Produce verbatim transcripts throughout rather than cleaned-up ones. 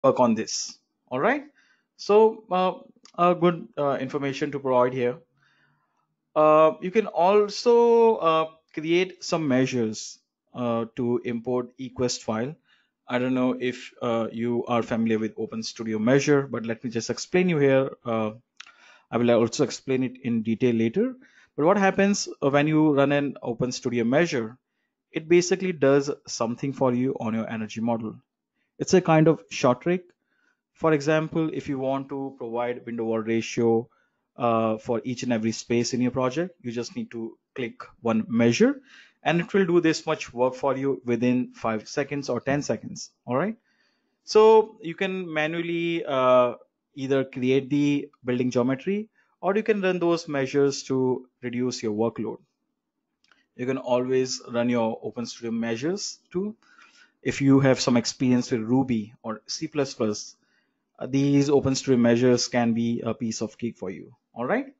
work on this. All right. So uh, uh, good uh, information to provide here. Uh, you can also uh, create some measures uh, to import equest file. I don't know if uh, you are familiar with OpenStudio Measure, but let me just explain you here. Uh, I will also explain it in detail later. But what happens uh, when you run an OpenStudio Measure? It basically does something for you on your energy model. It's a kind of short trick. For example, if you want to provide window wall ratio uh, for each and every space in your project, you just need to click one measure and it will do this much work for you within five seconds or ten seconds. All right. So you can manually uh, either create the building geometry or you can run those measures to reduce your workload. You can always run your OpenStudio measures too. If you have some experience with Ruby or C plus plus, uh, these OpenStudio measures can be a piece of cake for you. All right.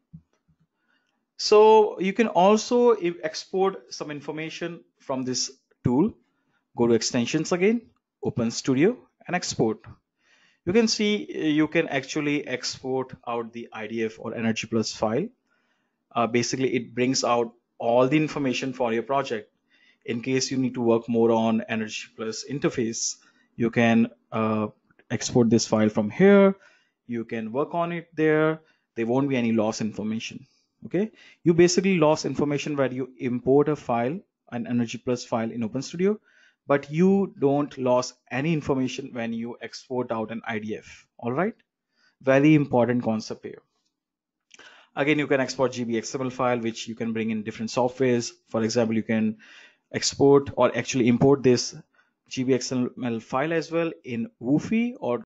So you can also e- export some information from this tool. Go to extensions again, OpenStudio, and export. You can see uh, you can actually export out the I D F or EnergyPlus file. Uh, basically, it brings out all the information for your project. In case you need to work more on EnergyPlus interface, you can uh, export this file from here. You can work on it there. There won't be any loss information. Okay, you basically lost information where you import a file, an EnergyPlus file in OpenStudio, but you don't lose any information when you export out an I D F. All right, very important concept here. Again, you can export G B X M L file, which you can bring in different softwares. For example, you can export or actually import this G B X M L file as well in Woofy or